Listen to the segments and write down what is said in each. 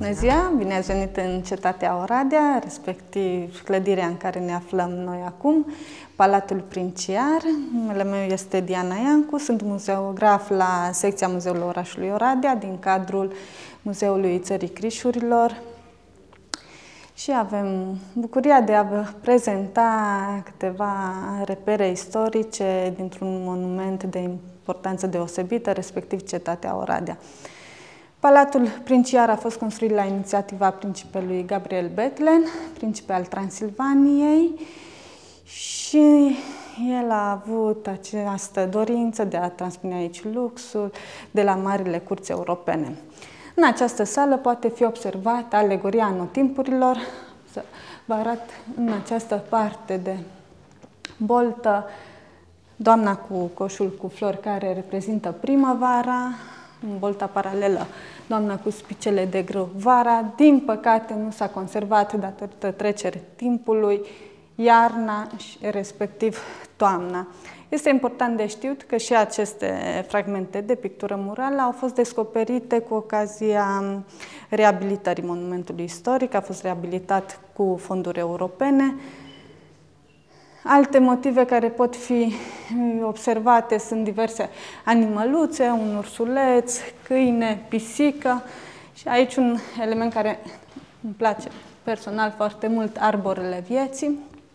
Bună ziua! Bine ați venit în cetatea Oradea, respectiv clădirea în care ne aflăm noi acum, Palatul Princiar. Numele meu este Diana Iancu, sunt muzeograf la secția Muzeului Orașului Oradea, din cadrul Muzeului Țării Crișurilor. Și avem bucuria de a vă prezenta câteva repere istorice dintr-un monument de importanță deosebită, respectiv cetatea Oradea. Palatul Princiar a fost construit la inițiativa principelui Gabriel Bethlen, principe al Transilvaniei, și el a avut această dorință de a transpune aici luxul de la marile curți europene. În această sală poate fi observată alegoria anotimpurilor. Să vă arăt în această parte de boltă doamna cu coșul cu flori, care reprezintă primăvara, în bolta paralelă doamna cu spicele de grâu vara. Din păcate nu s-a conservat datorită trecerii timpului iarna și respectiv toamna. Este important de știut că și aceste fragmente de pictură murală au fost descoperite cu ocazia reabilitării monumentului istoric, a fost reabilitat cu fonduri europene. Alte motive care pot fi observate sunt diverse animăluțe, un ursuleț, câine, pisică și aici un element care îmi place personal foarte mult, arborele vieții.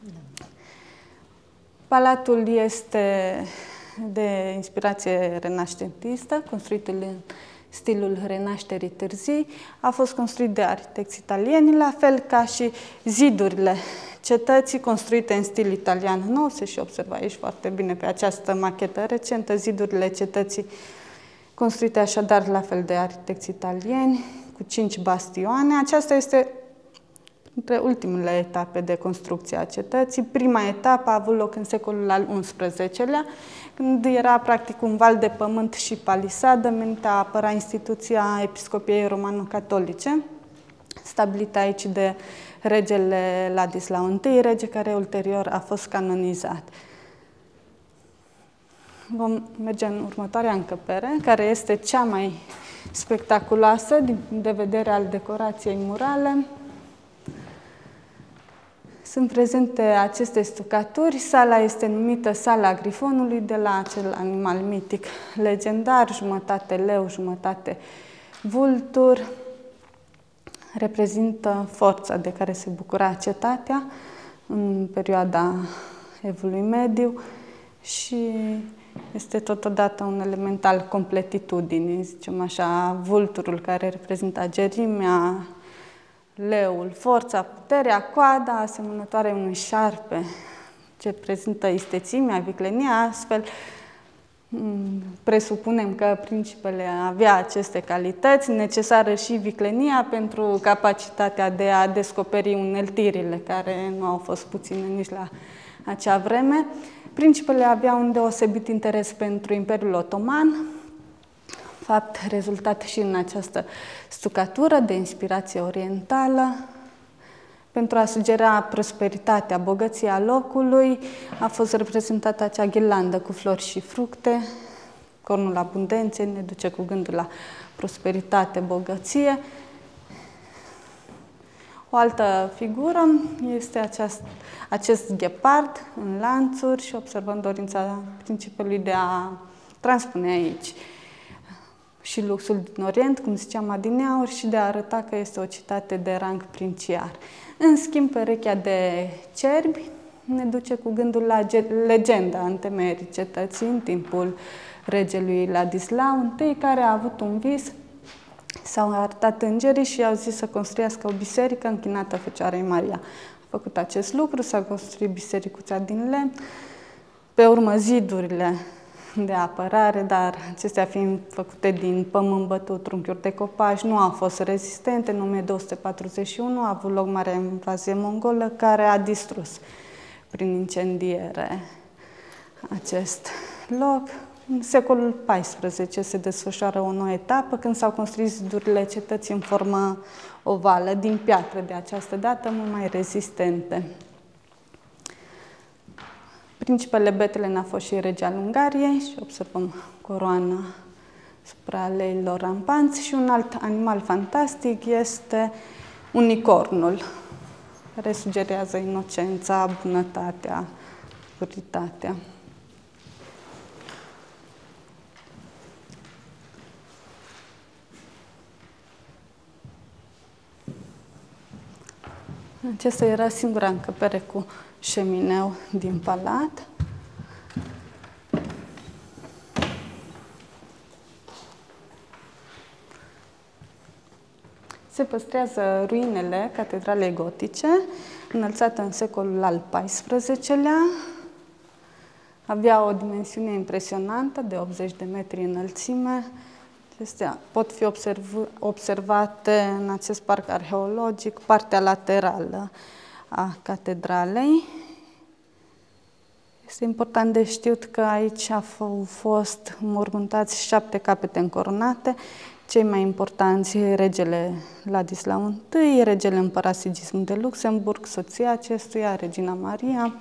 Palatul este de inspirație renaștentistă, construit în stilul renașterii târzii. A fost construit de arhitecți italieni, la fel ca și zidurile cetății construite în stil italian nou. Se și observă aici foarte bine pe această machetă recentă zidurile cetății construite așadar la fel de arhitecți italieni, cu 5 bastioane. Aceasta este între ultimele etape de construcție a cetății. Prima etapă a avut loc în secolul al XI-lea, când era practic un val de pământ și palisadă menită a apăra instituția Episcopiei Romano-Catolice, stabilită aici de regele Ladislau I, rege care ulterior a fost canonizat. Vom merge în următoarea încăpere, care este cea mai spectaculoasă din punct de vedere al decorației murale. Sunt prezente aceste stucaturi. Sala este numită Sala Grifonului, de la acel animal mitic legendar, jumătate leu, jumătate vultur. Reprezintă forța de care se bucura cetatea în perioada Evului Mediu și este totodată un element al completitudinii, zicem așa, vulturul care reprezintă agerimea, leul, forța, puterea, coada asemănătoare unui șarpe ce prezintă istețimea, viclenia. Astfel presupunem că principele avea aceste calități, necesară și viclenia pentru capacitatea de a descoperi uneltirile, care nu au fost puține nici la acea vreme. Principele avea un deosebit interes pentru Imperiul Otoman, fapt rezultat și în această stucatură de inspirație orientală. Pentru a sugera prosperitatea, bogăția locului, a fost reprezentată acea ghilandă cu flori și fructe. Cornul abundenței ne duce cu gândul la prosperitate, bogăție. O altă figură este acest ghepard în lanțuri și observăm dorința principelui de a transpune aici și luxul din Orient, cum ziceam adineauri, și de a arăta că este o cetate de rang princiar. În schimb, perechea de cerbi ne duce cu gândul la legenda întemeierii cetății în timpul regelui Ladislau I, care a avut un vis. S-au arătat îngerii și i-au zis să construiască o biserică închinată Fecioarei Maria. A făcut acest lucru, s-a construit bisericuța din lemn, pe urmă zidurile de apărare, dar acestea fiind făcute din pământ bătut, trunchiuri de copaci, nu au fost rezistente. În 1241 a avut loc marea invazie mongolă, care a distrus prin incendiere acest loc. În secolul XIV se desfășoară o nouă etapă, când s-au construit zidurile cetății în formă ovală, din piatră de această dată, mult mai rezistente. Principele Bethlen a fost și rege al Ungariei și observăm coroana asupra leilor rampanți. Și un alt animal fantastic este unicornul, care sugerează inocența, bunătatea, puritatea. Acesta era singura încăpere cu șemineu din palat. Se păstrează ruinele catedralei gotice, înălțată în secolul al XIV-lea. Avea o dimensiune impresionantă de 80 de metri înălțime. Acestea pot fi observate în acest parc arheologic, partea laterală a catedralei. Este important de știut că aici au fost înmormântați 7 capete încoronate, cei mai importanți regele Ladislau I, regele împărat Sigismund de Luxemburg, soția acestuia, regina Maria.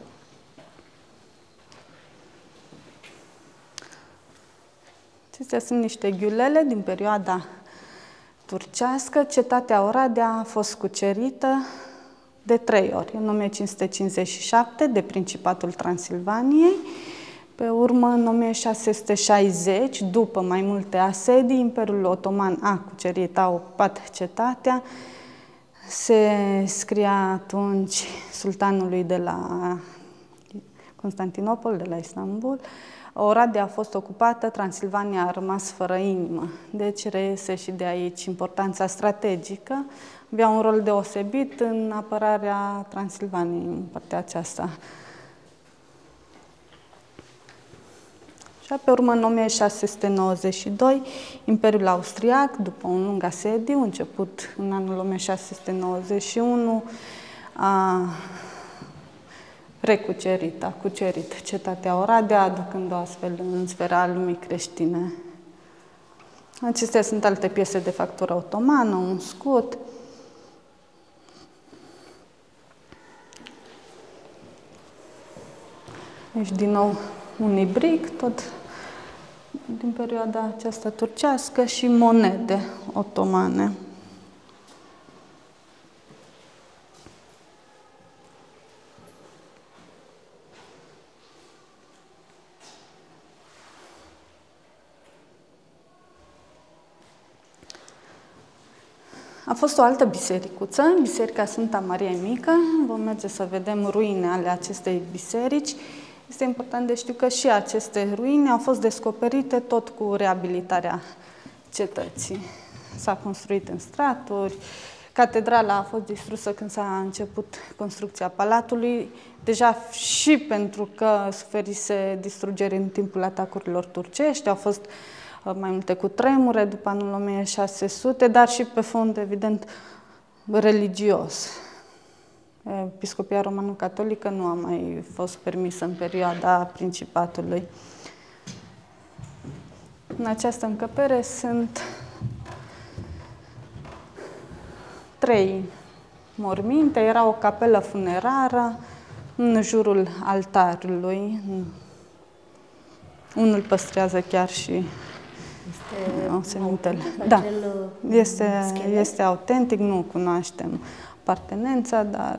Acestea sunt niște ghiulele din perioada turcească. Cetatea Oradea a fost cucerită de 3 ori. În 1557 de Principatul Transilvaniei, pe urmă în 1660, după mai multe asedii, Imperiul Otoman a cucerit, a ocupat cetatea. Se scria atunci sultanului de la Constantinopol, de la Istanbul: Oradea a fost ocupată, Transilvania a rămas fără inimă. Deci reiese și de aici importanța strategică. Avea un rol deosebit în apărarea Transilvaniei, în partea aceasta. Și pe urmă, în 1692, Imperiul Austriac, după un lung asediu, început în anul 1691, a recucerit, a cucerit cetatea Oradea, aducând-o astfel în sfera lumii creștine. Acestea sunt alte piese de factură otomană, un scut. Deci, din nou, un ibric, tot din perioada aceasta turcească, și monede otomane. A fost o altă bisericuță, Biserica Sfânta Maria Mică. Vom merge să vedem ruine ale acestei biserici. Este important de știut că și aceste ruine au fost descoperite tot cu reabilitarea cetății. S-a construit în straturi, catedrala a fost distrusă când s-a început construcția palatului, deja și pentru că suferise distrugeri în timpul atacurilor turcești, au fost mai multe cutremure după anul 1600, dar și pe fond, evident, religios. Episcopia romano-catolică nu a mai fost permisă în perioada Principatului. În această încăpere sunt 3 morminte. Era o capelă funerară în jurul altarului. Unul păstrează chiar și semintele. Da, este autentic, nu cunoaștem apartenența, dar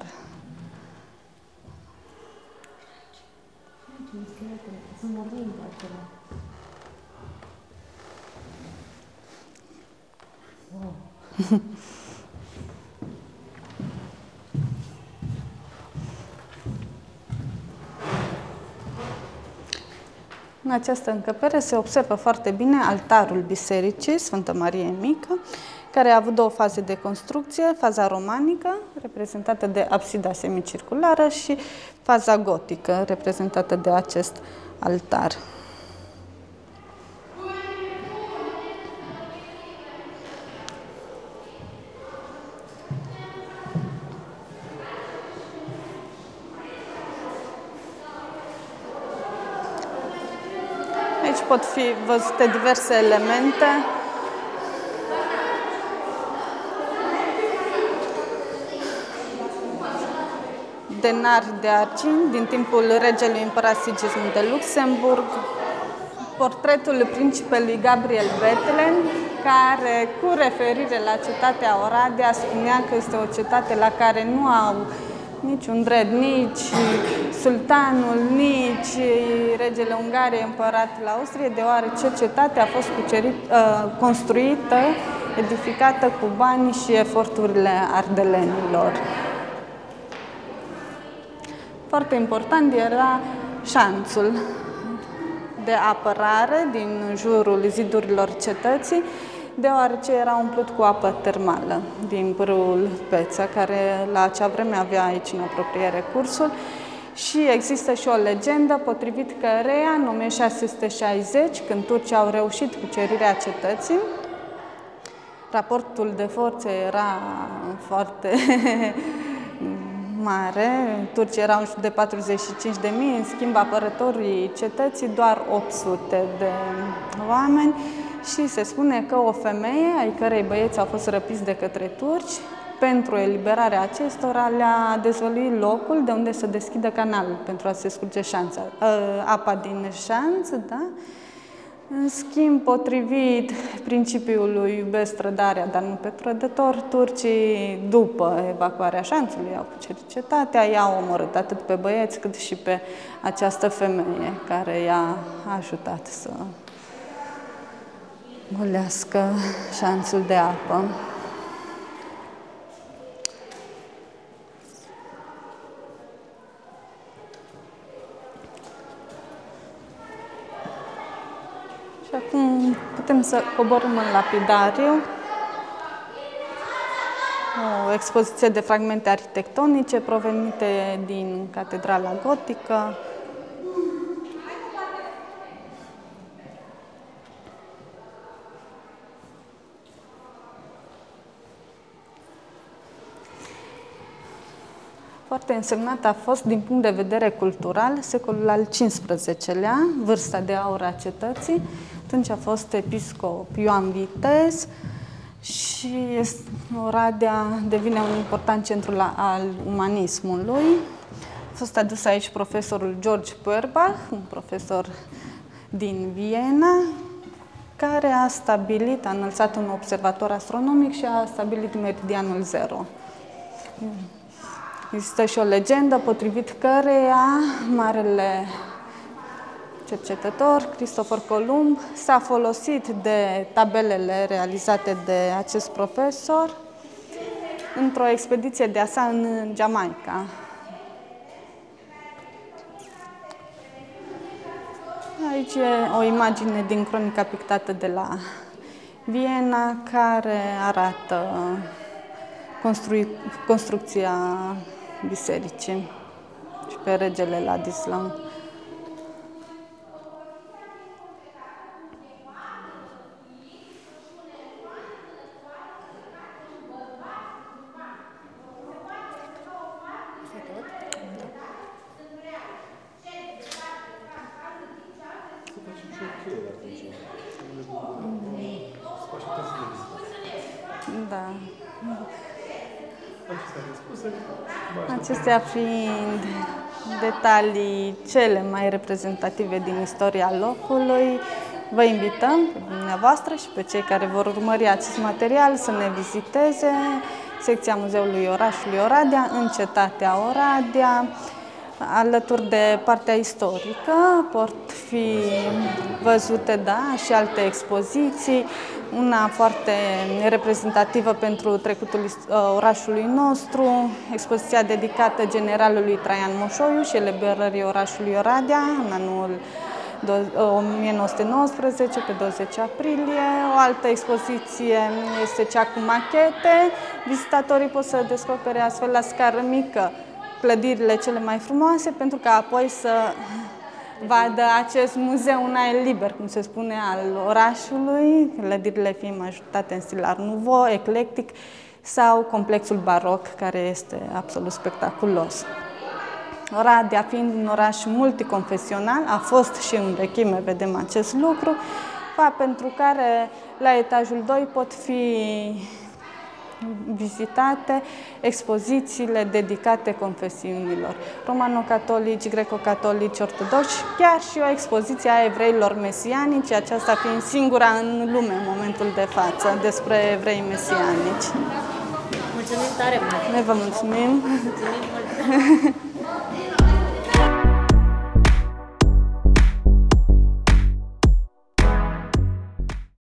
în această încăpere se observă foarte bine altarul bisericii Sfântă Marie Mică, care a avut 2 faze de construcție, faza romanică, reprezentată de absida semicirculară, și faza gotică, reprezentată de acest altar. Aici pot fi văzute diverse elemente de nari de argint din timpul regelui împărat Sigismund de Luxemburg. portretul principelui Gabriel Bethlen, care, cu referire la cetatea Oradea, spunea că este o cetate la care nu au niciun drept, nici sultanul, nici regele Ungariei, împăratul Austriei, deoarece cetatea a fost construită, edificată cu banii și eforturile ardelenilor. Foarte important era șanțul de apărare din jurul zidurilor cetății, deoarece era umplut cu apă termală din pârâul Peța, care la acea vreme avea aici în apropiere cursul. Și există și o legendă potrivit căreia, în 1660, când turcii au reușit cucerirea cetății, raportul de forțe era foarte mare, turcii erau de 45.000, în schimb apărătorii cetății doar 800 de oameni și se spune că o femeie, ai cărei băieți au fost răpiți de către turci, pentru eliberarea acestora le-a dezvăluit locul de unde să deschidă canalul pentru a se scurge apa din șanț, da? În schimb, potrivit principiului iubesc trădarea, dar nu pe trădător, turcii, după evacuarea șanțului, au cucerit cetatea, i-au omorât atât pe băieți cât și pe această femeie care i-a ajutat să golească șanțul de apă. Și acum putem să coborâm în lapidariu, o expoziție de fragmente arhitectonice provenite din catedrala gotică. Foarte însemnat a fost din punct de vedere cultural secolul al XV-lea, vârsta de aur a cetății. Atunci a fost episcop Ioan Vitez și Oradea devine un important centru al umanismului. A fost adus aici profesorul George Peuerbach, un profesor din Viena, care a înălțat un observator astronomic și a stabilit meridianul zero. Există și o legendă potrivit căreia marele cercetător, Cristofor Columb, s-a folosit de tabelele realizate de acest profesor într-o expediție de-a sa în Jamaica. Aici e o imagine din cronica pictată de la Viena, care arată construcția bisericii și pe regele Ladislau. Da. Acestea fiind detalii cele mai reprezentative din istoria locului, vă invităm pe dumneavoastră și pe cei care vor urmări acest material să ne viziteze secția Muzeului Orașului Oradea în cetatea Oradea. Alături de partea istorică pot fi văzute, da, și alte expoziții, una foarte reprezentativă pentru trecutul orașului nostru, expoziția dedicată generalului Traian Moșoiu și eliberării orașului Oradea în anul 1919, pe 20 aprilie. O altă expoziție este cea cu machete. Vizitatorii pot să descopere astfel la scară mică clădirile cele mai frumoase, pentru că apoi să vadă acest muzeu în aer liber, cum se spune, al orașului, clădirile fiind ajutate în stil Art Nouveau, eclectic, sau complexul baroc, care este absolut spectaculos. Oradea, fiind un oraș multiconfesional, a fost și în vechime, vedem acest lucru, pentru care la etajul 2 pot fi vizitate expozițiile dedicate confesiunilor, romano-catolici, greco-catolici, ortodoxi, chiar și o expoziție a evreilor mesianici, aceasta fiind singura în lume în momentul de față despre evrei mesianici. Mulțumim tare mult! Noi vă mulțumim! Mulțumim mult!